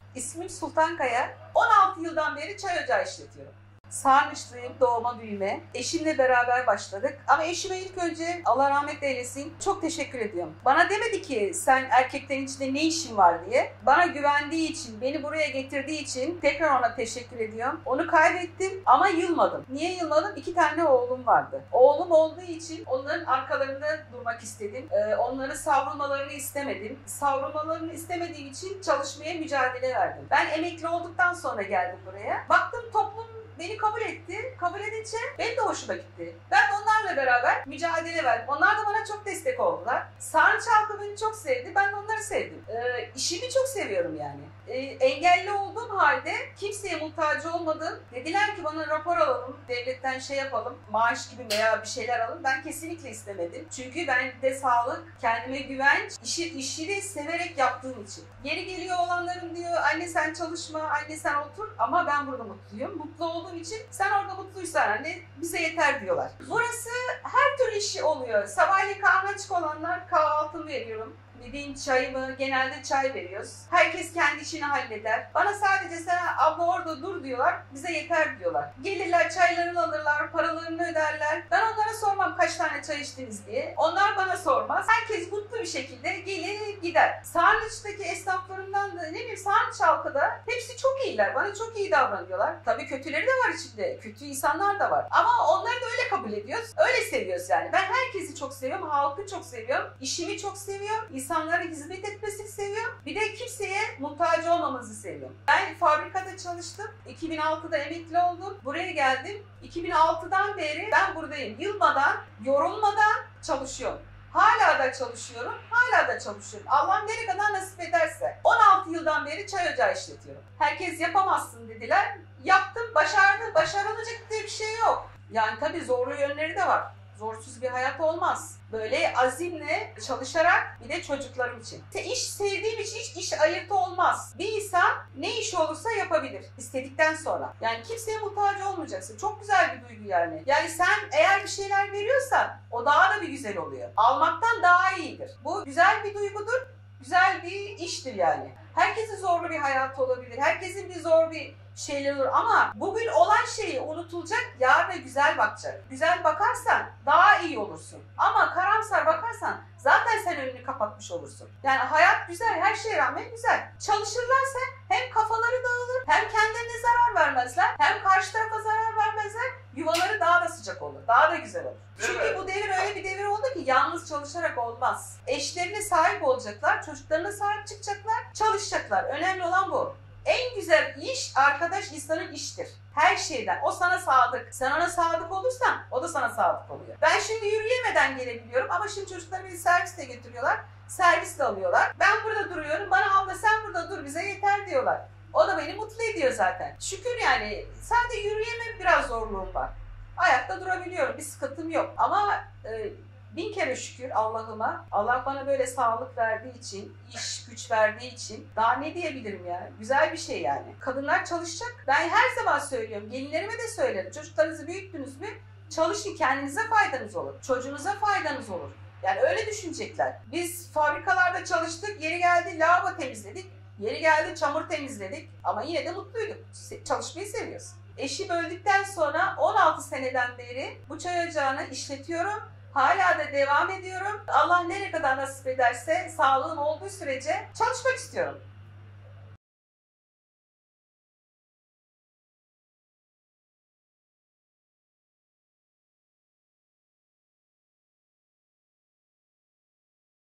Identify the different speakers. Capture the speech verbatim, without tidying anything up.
Speaker 1: İsmim Sultan Kaya. on altı yıldan beri çay ocağı işletiyorum. Sarnıçlıyım, doğma büyüme. Eşimle beraber başladık. Ama eşime ilk önce Allah rahmet eylesin çok teşekkür ediyorum. Bana demedi ki sen erkeklerin içinde ne işin var diye. Bana güvendiği için, beni buraya getirdiği için tekrar ona teşekkür ediyorum. Onu kaybettim ama yılmadım. Niye yılmadım? İki tane oğlum vardı. Oğlum olduğu için onların arkalarında durmak istedim. Ee, onları savrulmalarını istemedim. Savrulmalarını istemediğim için çalışmaya mücadele verdim. Ben emekli olduktan sonra geldim buraya. Baktım toplum beni kabul etti. Kabul edince benim de hoşuma gitti. Ben de onlarla beraber mücadele verdim. Onlar da bana çok destek oldular. Sarnıç halkı beni çok sevdi. Ben de onları sevdim. Ee, işimi çok seviyorum yani. Ee, engelli olduğum halde kimseye muhtaç olmadım. Dediler ki bana rapor alalım, devletten şey yapalım, maaş gibi veya bir şeyler alın. Ben kesinlikle istemedim. Çünkü bende sağlık, kendime güvenç, işi, işini severek yaptığım için. Yeri geliyor olanlarım diyor, anne sen çalışma, anne sen otur ama ben burada mutluyum. Mutlu olduğum için sen orada mutluysan anne bize yeter diyorlar. Burası her türlü işi oluyor. Sabahleyin karnı açık olanlar kahvaltımı veriyorum. Dediğim çayımı, genelde çay veriyoruz. Herkes kendi işini halleder. Bana sadece sen abla orada dur diyorlar, bize yeter diyorlar. Gelirler çaylarını alırlar, paralarını öderler. Ben onlara sormam kaç tane çay içtiniz diye. Onlar bana sormaz. Herkes mutlu bir şekilde gelir gider. Sarnıç'taki esnaflarımdan da ne bileyim Sarnıç halkı da hepsi çok iyiler. Bana çok iyi davranıyorlar. Tabii kötüleri de var içinde. Kötü insanlar da var. Ama onları da öyle kabul ediyoruz. Öyle seviyoruz yani. Ben herkesi çok seviyorum. Halkı çok seviyorum. İşimi çok seviyorum. İnsanlara hizmet etmesini seviyorum. Bir de kimseye muhtaç olmamızı seviyorum. Ben fabrikada çalıştım. iki bin altıda emekli oldum. Buraya geldim. iki bin altıdan beri ben buradayım. Yılmadan, yorulmadan çalışıyorum. Hala da çalışıyorum. Hala da çalışıyorum. Allah nereye kadar nasip ederse. on altı yıldan beri çay ocağı işletiyorum. Herkes yapamazsın dediler. Yaptım, başardım. Başarılacak diye bir şey yok. Yani tabii zorlu yönleri de var. Zorsuz bir hayat olmaz. Böyle azimle çalışarak bir de çocuklarım için. İş sevdiğim için hiç iş ayırtı olmaz. Bir insan ne iş olursa yapabilir istedikten sonra. Yani kimseye muhtaç olmayacaksın. Çok güzel bir duygu yani. Yani sen eğer bir şeyler veriyorsan o daha da bir güzel oluyor. Almaktan daha iyidir. Bu güzel bir duygudur. Güzel bir iştir yani. Herkesin zorlu bir hayatı olabilir. Herkesin bir zor bir şeyler olur ama bugün olan şeyi unutulacak, yarına güzel bakacak. Güzel bakarsan daha iyi olursun. Ama karamsar bakarsan zaten sen önünü kapatmış olursun. Yani hayat güzel, her şeye rağmen güzel. Çalışırlarsa hem kafaları dağılır, hem kendilerine zarar vermezler, hem karşı tarafa zarar vermezler. Yuvaları daha da sıcak olur, daha da güzel olur. Çünkü bu devir öyle bir devir oldu ki yalnız çalışarak olmaz. Eşlerine sahip olacaklar, çocuklarına sahip çıkacaklar, çalışacaklar. Önemli olan bu. En güzel iş arkadaş insanın iştir. Her şeyden. O sana sadık. Sen ona sadık olursan o da sana sadık oluyor. Ben şimdi yürüyemeden gelebiliyorum ama şimdi çocuklar beni servisle götürüyorlar. Servisle alıyorlar. Ben burada duruyorum. Bana abla sen burada dur bize yeter diyorlar. O da beni mutlu ediyor zaten. Şükür yani. Sadece yürüyemem biraz zorluğum var. Ayakta durabiliyorum. Bir sıkıntım yok. Ama e, bin kere şükür Allah'ıma. Allah bana böyle sağlık verdiği için, iş güç verdiği için daha ne diyebilirim ya? Güzel bir şey yani. Kadınlar çalışacak. Ben her zaman söylüyorum. Gelinlerime de söylerim. Çocuklarınızı büyüttünüz mü? Çalışın, kendinize faydanız olur. Çocuğunuza faydanız olur. Yani öyle düşünecekler. Biz fabrikalarda çalıştık. Yeri geldi lavabo temizledik. Yeri geldi çamur temizledik. Ama yine de mutluyduk. Çalışmayı seviyoruz. Eşim öldükten sonra on altı seneden beri bu çay ocağını işletiyorum. Hala da devam ediyorum. Allah nereye kadar nasip ederse sağlığım olduğu sürece çalışmak istiyorum.